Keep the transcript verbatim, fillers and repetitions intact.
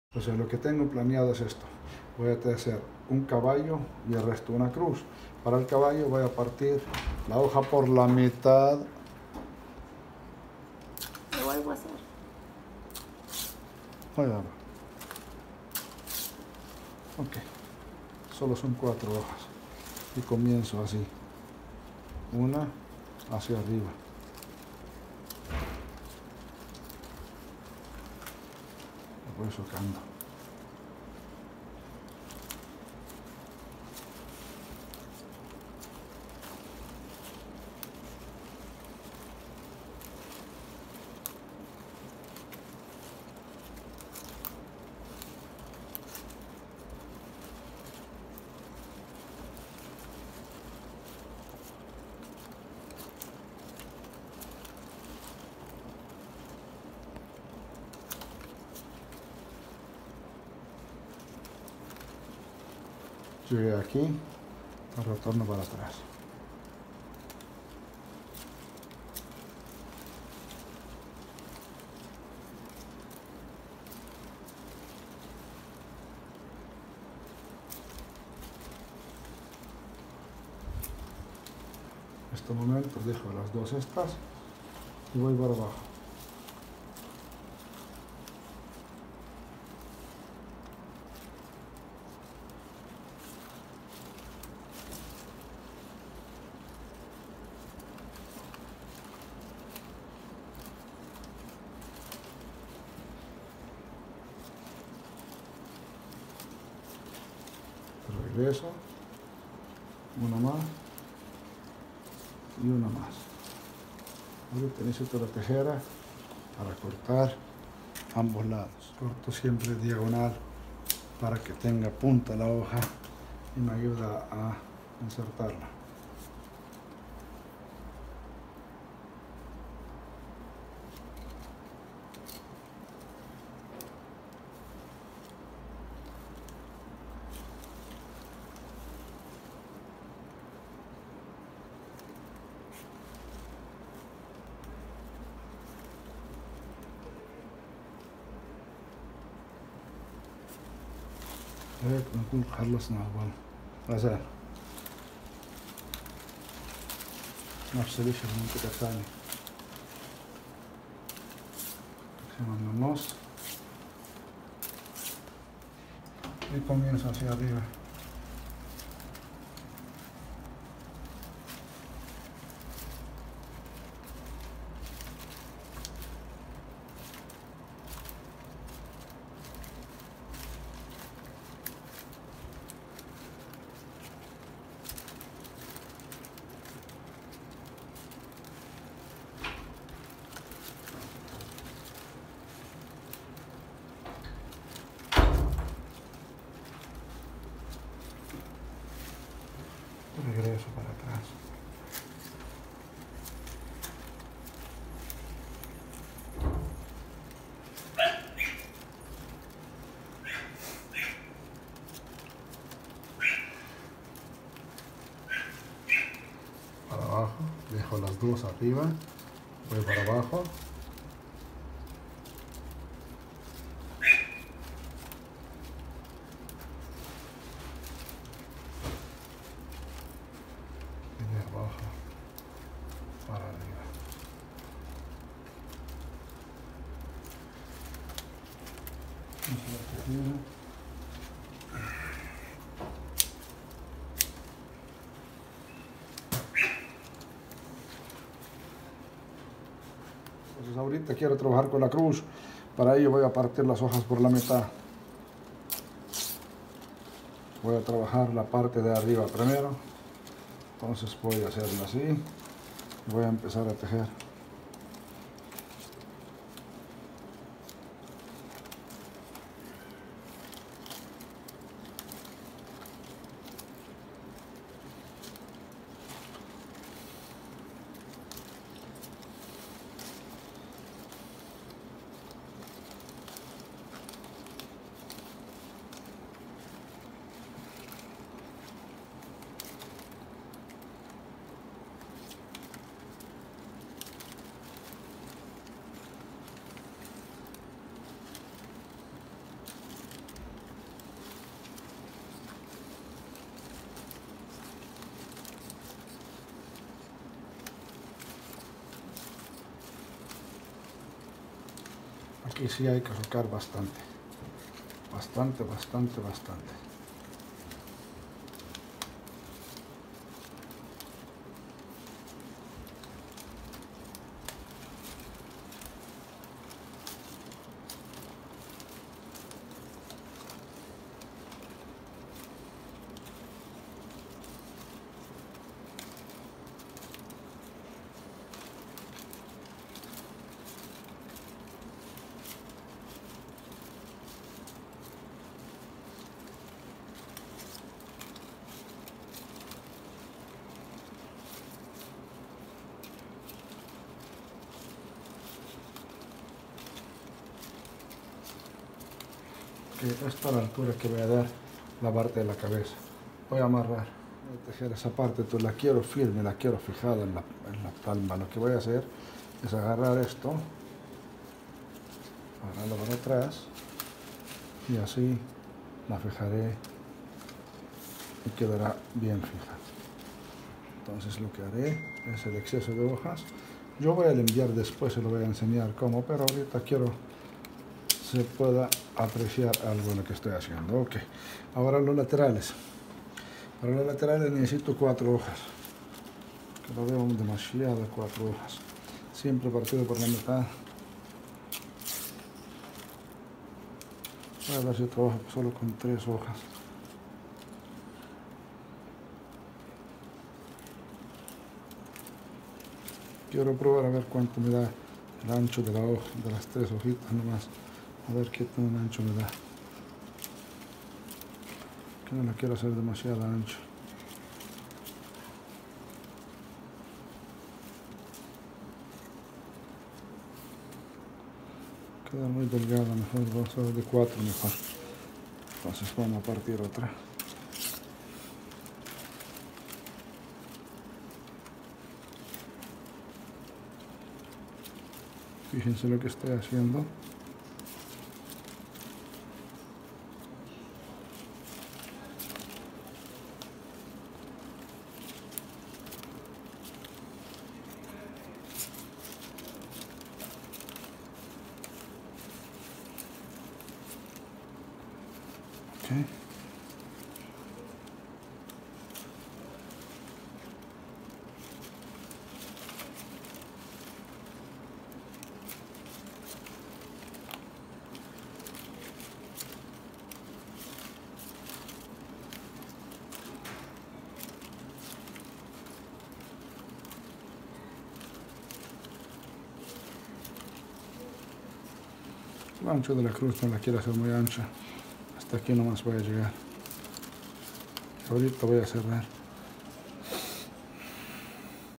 Entonces lo que tengo planeado es esto. Voy a hacer un caballo y el resto una cruz. Para el caballo voy a partir la hoja por la mitad. Lo vuelvo a hacer. Voy a ver. Ok. Solo son cuatro hojas. Y comienzo así. Una hacia arriba. Lo voy sacando. Llegué aquí, retorno para atrás. En este momento dejo las dos estas y voy para abajo. Regreso, una más y una más. Ahorita necesito la tijera para cortar ambos lados. Corto siempre diagonal para que tenga punta la hoja y me ayuda a insertarla. هيك نكون خلصنا أول غزال. نفس الشيء في المنطقة الثانية. Hacemos en النص y comienzo hacia arriba. Regreso para atrás. Para abajo, dejo las dos arriba, voy para abajo. Abajo para arriba. Entonces ahorita quiero trabajar con la cruz, para ello voy a partir las hojas por la mitad. Voy a trabajar la parte de arriba primero. Entonces voy a hacerlo así y voy a empezar a tejer. aquí sí hay que rocar bastante, bastante, bastante, bastante. Esta es la altura que voy a dar la parte de la cabeza. Voy a amarrar, voy a tejer esa parte, tú la quiero firme, la quiero fijada en la, en la palma. Lo que voy a hacer es agarrar esto, agarrarlo para atrás y así la fijaré y quedará bien fija. Entonces lo que haré es el exceso de hojas. Yo voy a limpiar después, se lo voy a enseñar cómo, pero ahorita quiero se pueda apreciar algo de lo que estoy haciendo. Ok, ahora los laterales. Para los laterales necesito cuatro hojas, que lo veo demasiado, cuatro hojas. Siempre partido por la mitad. Voy a ver si trabajo solo con tres hojas. Quiero probar a ver cuánto me da el ancho de la hoja, de las tres hojitas nomás. A ver qué tan ancho me da. Que no la quiero hacer demasiado ancho. Queda muy delgada, mejor vamos a hacer de cuatro mejor. Entonces vamos a partir otra. Fíjense lo que estoy haciendo. Okay. El ancho de la cruz no la quiero hacer muy ancha. Hasta aquí nomás voy a llegar. Ahorita voy a cerrar.